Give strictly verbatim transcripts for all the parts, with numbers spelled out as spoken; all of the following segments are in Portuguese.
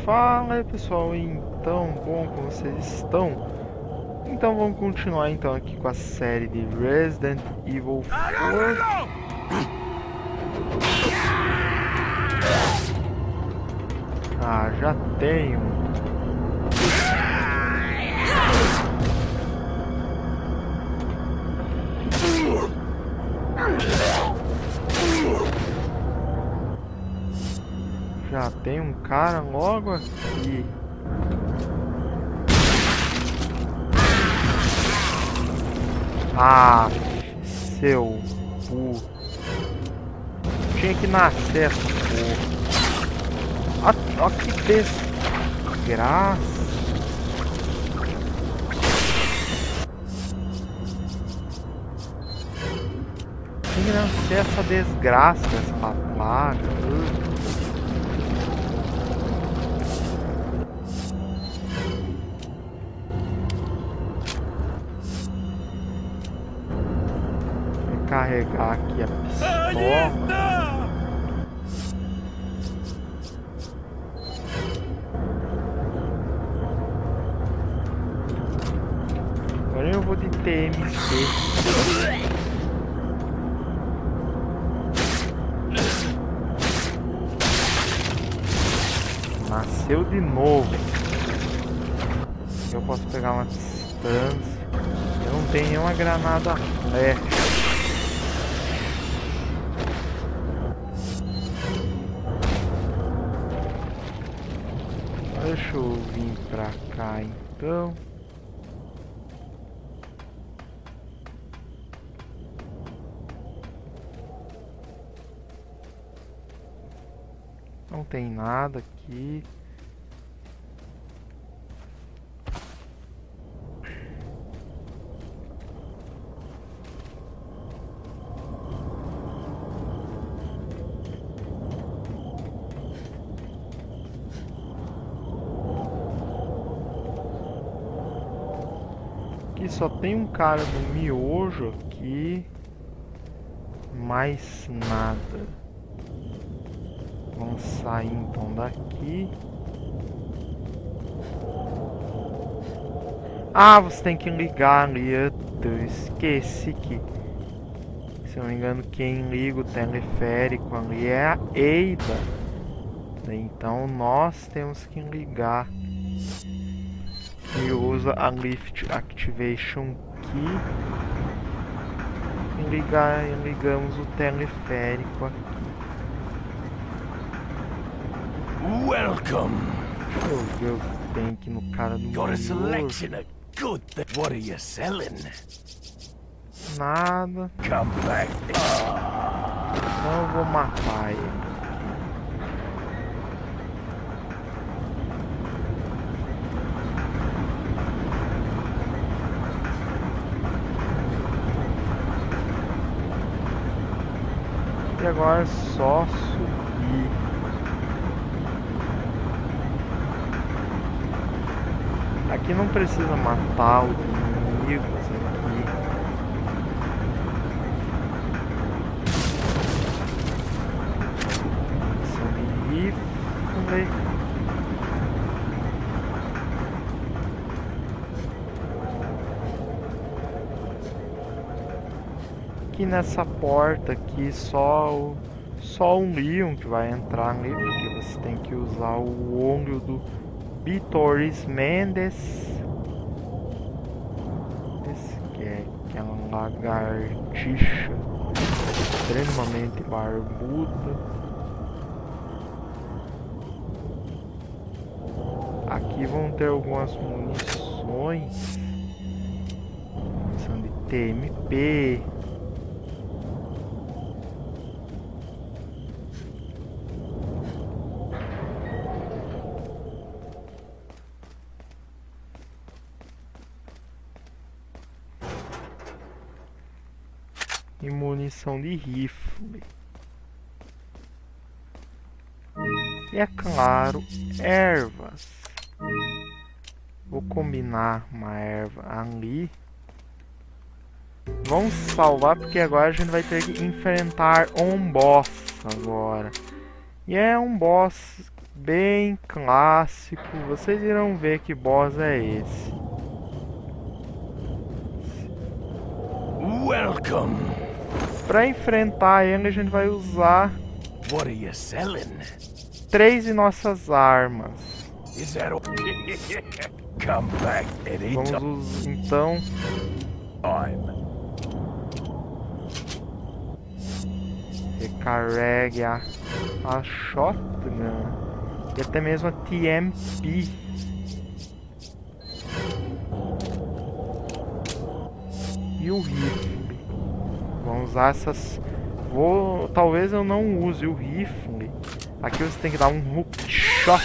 Fala aí pessoal, então, bom, como vocês estão? Então vamos continuar então aqui com a série de Resident Evil quatro. Ah, já tenho. Já tem um cara logo aqui. Ah, seu burro. Tinha que nascer essa porra. Ó, que desgraça. Tinha que nascer essa desgraça, essa plaga. Carregar aqui a pistola. Agora eu vou de T M C. Nasceu de novo. Eu posso pegar uma distância. Eu não tenho nenhuma granada flecha. Deixa eu vir pra cá então. Não tem nada aqui. Aqui só tem um cara do miojo aqui. Mais nada. Vamos sair então daqui. Ah, você tem que ligar ali. Eu esqueci que, se eu não me engano, quem liga o teleférico ali é a Ada. Então nós temos que ligar. E usa a Lift Activation Key. E ligar, ligamos o teleférico aqui. Welcome. Deixa eu ver o que tem aqui no cara do Got a miojo. selection of good things. What are you selling? Nada. Come back. Então eu vou matar ele. E agora é só subir. Aqui não precisa matar os inimigos aqui. São de rifle. Aqui nessa porta aqui só o, só um Leon que vai entrar ali, porque você tem que usar o olho do Vitoris Mendes. Esse que é aquela lagartixa extremamente barbuda. Aqui vão ter algumas munições. Munição de T M P. E munição de rifle. E é claro, ervas. Vou combinar uma erva ali. Vamos salvar porque agora a gente vai ter que enfrentar um boss agora. E é um boss bem clássico. Vocês irão ver que boss é esse. Welcome. Para enfrentar ele, a gente vai usar What are you selling? três de nossas armas. Is that all? Come back Vamos anytime. us- então recarregue a, a shotgun e até mesmo a T M P. E o rifle. Vamos usar essas. Vou. Talvez eu não use o rifle. Aqui você tem que dar um hook shot.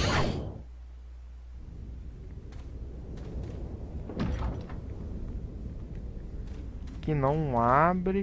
Que não abre.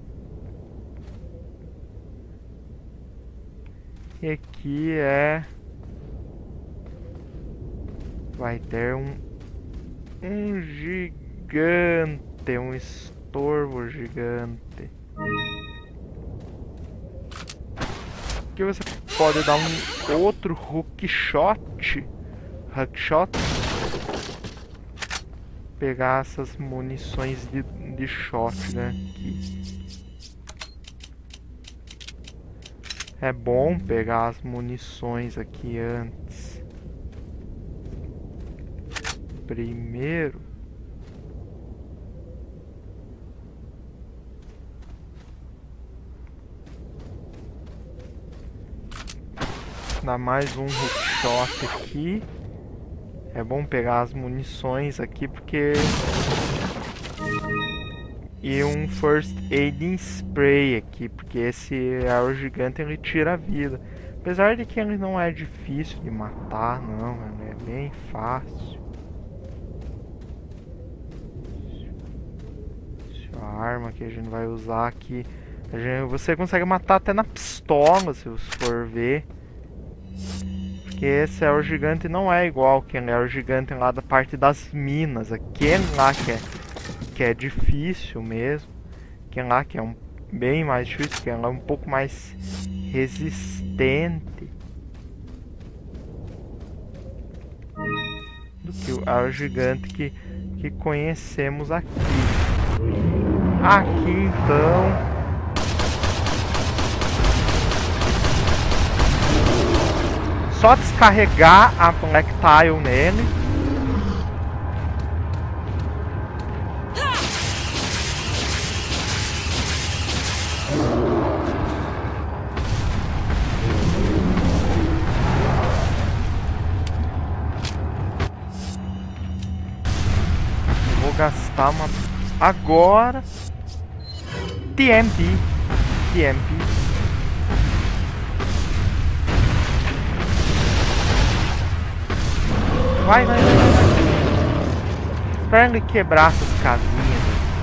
E aqui é. Vai ter um. Um gigante. Um estorvo gigante. Aqui você pode dar um outro hook shot. Hook shot. Pegar essas munições de, de shotgun aqui. É bom pegar as munições aqui antes. Primeiro. Dá mais um hookshot aqui. É bom pegar as munições aqui porque... E um First Aid Spray aqui, porque esse arrow gigante ele tira a vida. Apesar de que ele não é difícil de matar, não, ele é bem fácil. A arma que a gente vai usar aqui, a gente, você consegue matar até na pistola, se você for ver. Porque esse arrow gigante não é igual aquele arrow gigante lá da parte das minas. Aquele lá que é, que é difícil mesmo. Aquele lá que é um, bem mais difícil, que é um pouco mais resistente do que o arrow gigante que, que conhecemos aqui. Aqui então... Só descarregar a Black Tile nele. Eu vou gastar uma... Agora... T M P. T M P. Vai, vai, vai, vai. Pra ele quebrar essas casinhas.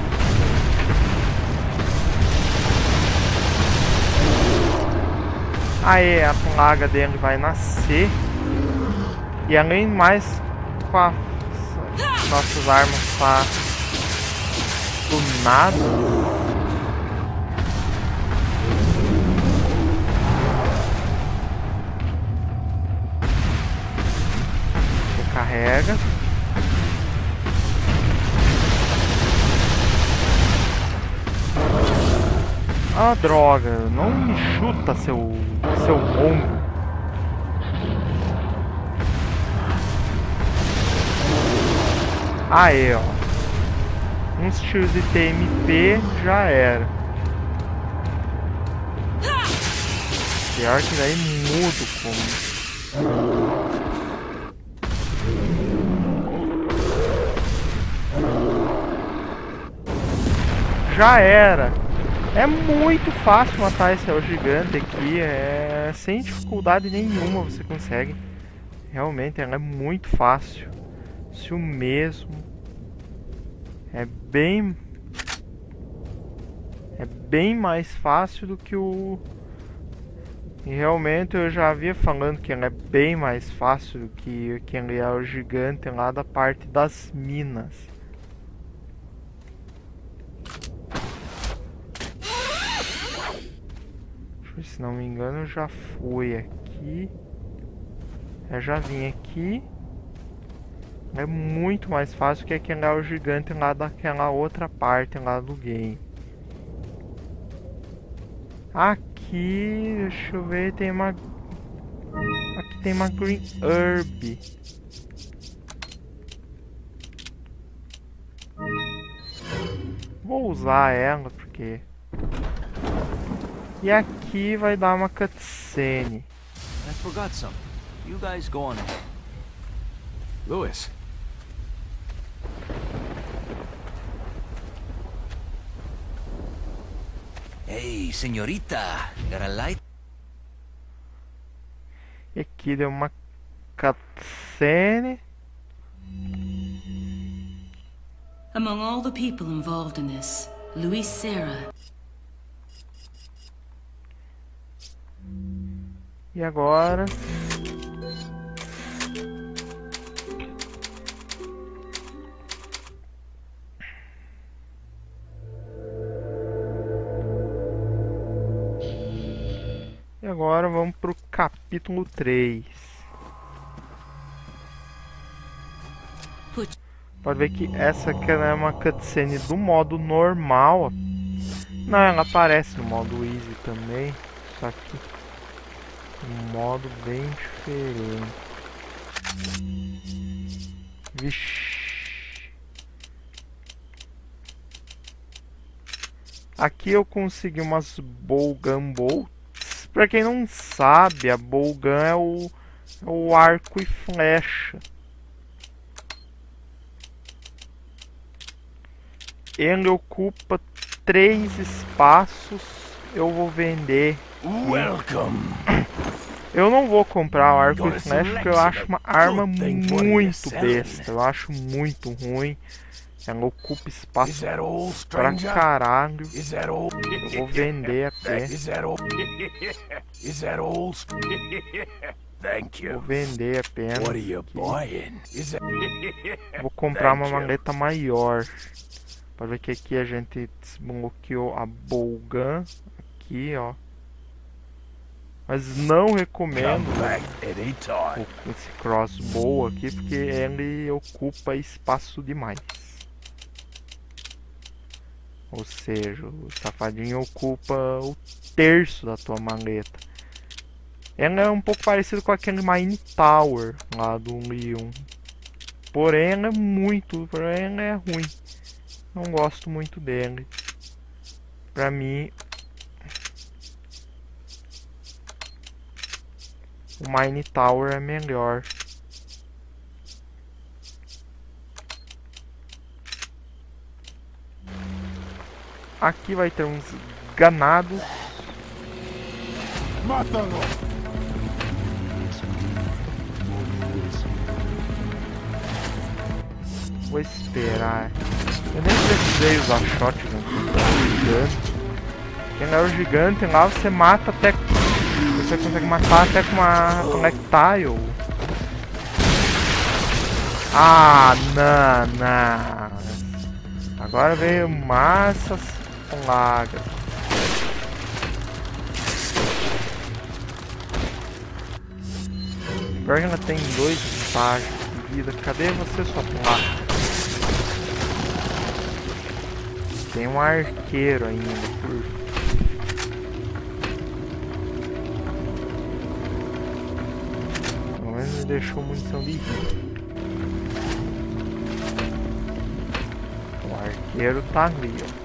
Aí a plaga dele vai nascer. E além de mais, com a, nossas armas tá tunadas. Carrega. Ah, droga, não me chuta, seu seu mongo. Aí, ó. Uns tiros de T M P já era. Pior que daí mudo como. Já era. É muito fácil matar esse arrow gigante aqui. É sem dificuldade nenhuma você consegue. Realmente ela é muito fácil. Se o mesmo. É bem. É bem mais fácil do que o. E realmente eu já havia falando que ela é bem mais fácil do que aquele arrow gigante lá da parte das minas. Se não me engano, eu já fui aqui. Eu já vim aqui. É muito mais fácil que aquele é o gigante lá daquela outra parte lá do game. Aqui, deixa eu ver, tem uma... Aqui tem uma Green Herb. Vou usar ela porque... E aqui vai dar uma cutscene. I forgot something. You guys go on ahead. Louis. Hey, señorita. Got a light? E aqui deu uma cutscene. Among all the people involved in this, Luis Serra. E agora? E agora vamos pro capítulo três. Pode ver que essa aqui é uma cutscene do modo normal. Não, ela aparece no modo easy também. Só que um modo bem diferente. Vixe. Aqui eu consegui umas Bowgun Bolts. Pra quem não sabe, a Bowgun é o, é o arco e flecha. Ele ocupa três espaços. Eu vou vender. Welcome. Eu não vou comprar o arco e flecha porque eu acho uma arma muito besta. Eu acho muito ruim. Ela ocupa espaço pra caralho. Eu vou vender até. Vou vender apenas. Vou comprar uma maleta maior. Pode ver que aqui a gente desbloqueou a Bowgun. Aqui, ó. Mas não recomendo o, esse crossbow aqui, porque ele ocupa espaço demais. Ou seja, o safadinho ocupa o terço da tua maleta. Ele é um pouco parecido com aquele Mine Tower lá do Leon. Porém, ele é muito, porém ele é ruim. Não gosto muito dele. Pra mim, o Mine Tower é melhor. Aqui vai ter uns ganados. Mátalo. Vou esperar. Eu nem precisei usar shotgun contra o gigante. Quem é o gigante lá você mata até. Você consegue matar até com uma projectile. Ah, não, não. Agora veio massas plagas. Pior que ela tem dois estágios de vida. Cadê você, sua plaga? Tem um arqueiro ainda por... Pelo menos ele deixou munição de rifle. O arqueiro tá ali, ó.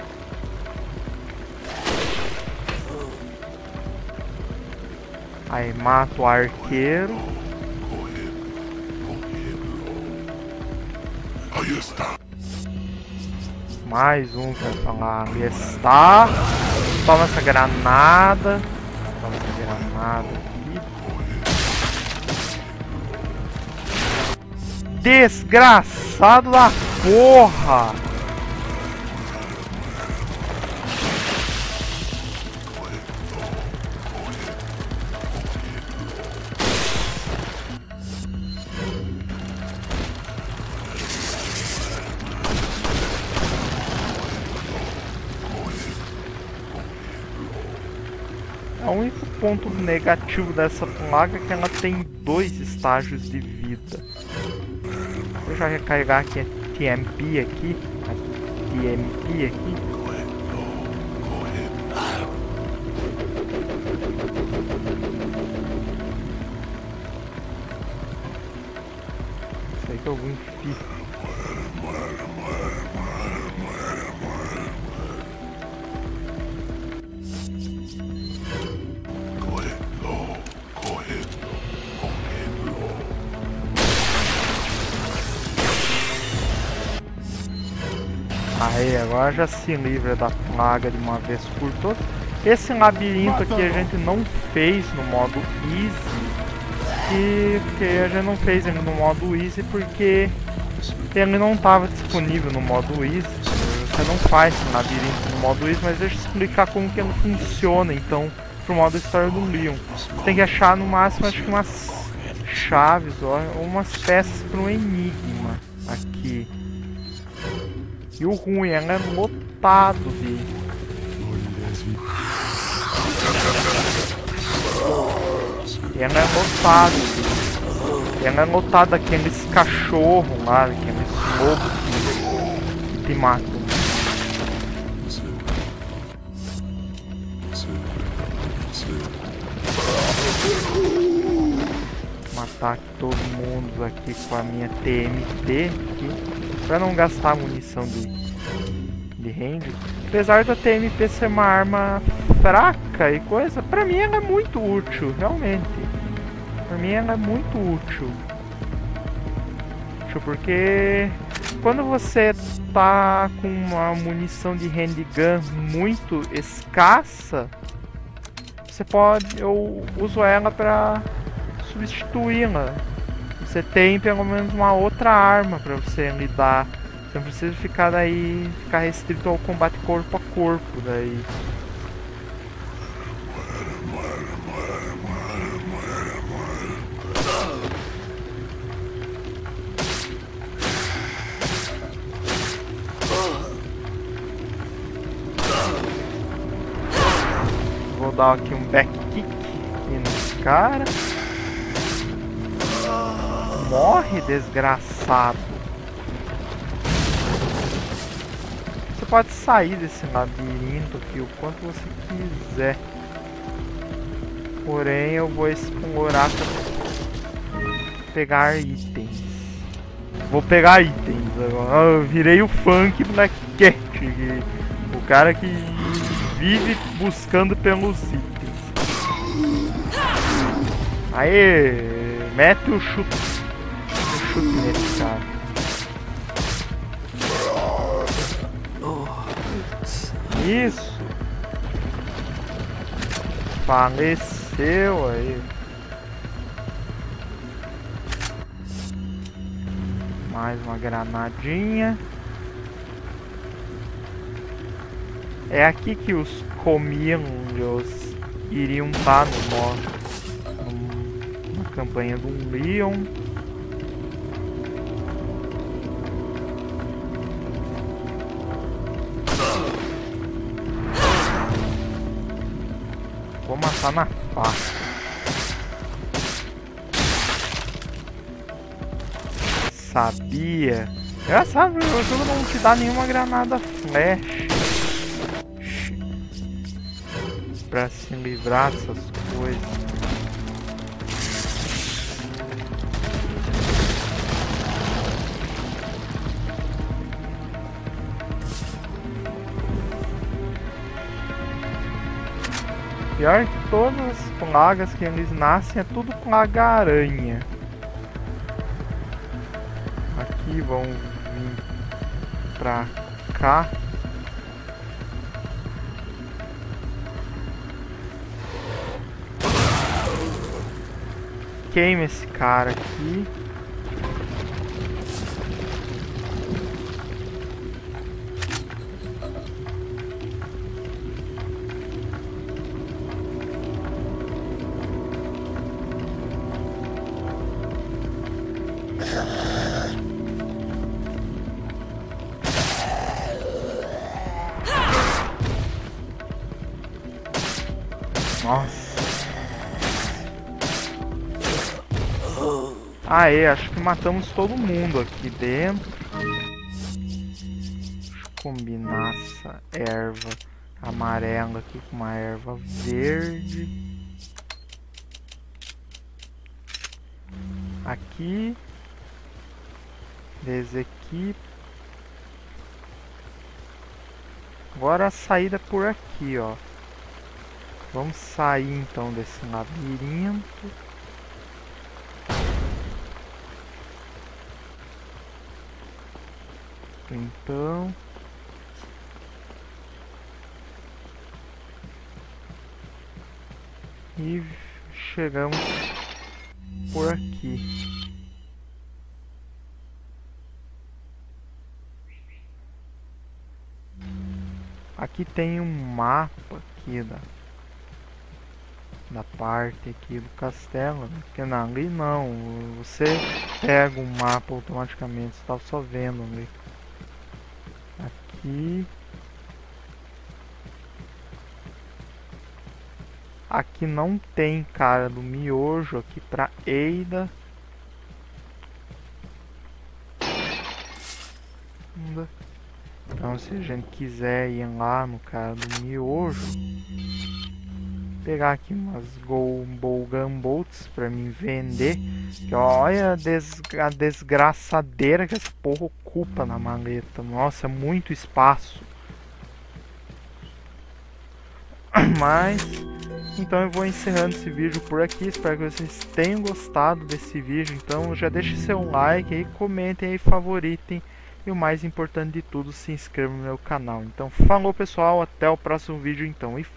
Aí mata o arqueiro. Aí está. Mais um vai falar. Ali está. Toma essa granada. Toma essa granada aqui. Desgraçado da porra! É o único ponto negativo dessa plaga é que ela tem dois estágios de vida. Vou já recarregar aqui a T M P aqui. A T M P aqui. Isso aí que eu vou enfiar. Aí, agora já se livra da plaga de uma vez por todas. Esse labirinto aqui a gente não fez no modo Easy. E porque a gente não fez ele no modo Easy porque ele não estava disponível no modo Easy. Você não faz esse labirinto no modo Easy, mas deixa eu explicar como que ele funciona então pro modo História do Leon. Você tem que achar no máximo acho que umas chaves ou umas peças para um enigma aqui. E o ruim, ela é lotado de... E ela é lotado de... Ela é lotada daqueles cachorros lá, aqueles lobos que, que te matam. Matar aqui todo mundo aqui com a minha T M T aqui. Pra não gastar munição de, de range. Apesar da T M P ser uma arma fraca e coisa, pra mim ela é muito útil, realmente. Pra mim ela é muito útil. Porque quando você tá com uma munição de handgun muito escassa, você pode, eu uso ela pra substituí-la. Você tem pelo menos uma outra arma para você lidar. Você não precisa ficar daí, ficar restrito ao combate corpo a corpo daí. Vou dar aqui um back kick aqui nesse cara. Morre, desgraçado. Você pode sair desse labirinto aqui o quanto você quiser. Porém, eu vou explorar para pegar itens. Vou pegar itens agora. Eu virei o Funk Black Cat, o cara que vive buscando pelos itens. Aê, mete o chute. Chute nesse cara. Isso. Faleceu aí. Mais uma granadinha. É aqui que os comilhos iriam estar no modo, na campanha do Leon. Vou matar na faca. Sabia. Engraçado, o jogo não te dá nenhuma granada flash pra se livrar dessas coisas. Pior que todas as plagas que eles nascem é tudo plaga aranha. Aqui vão vir pra cá. Queima esse cara aqui. Nossa. Aê, acho que matamos todo mundo aqui dentro. Deixa eu combinar essa erva amarela aqui com uma erva verde. Aqui. Desequipe. Agora a saída por aqui, ó. Vamos sair então desse labirinto. Então, e chegamos por aqui. Aqui tem um mapa aqui da da parte aqui do castelo, porque na ali não, você pega o mapa automaticamente, você tá só vendo ali. Aqui. Aqui não tem cara do miojo aqui pra Ada. Então se a gente quiser ir lá no cara do miojo, pegar aqui umas Golden Gunboats pra mim vender. Que olha a, des a desgraçadeira que essa porra ocupa na maleta. Nossa, é muito espaço. Mas, então eu vou encerrando esse vídeo por aqui. Espero que vocês tenham gostado desse vídeo. Então já deixe seu like aí, comentem aí, favoritem. E o mais importante de tudo, se inscreva no meu canal. Então falou pessoal, até o próximo vídeo então. E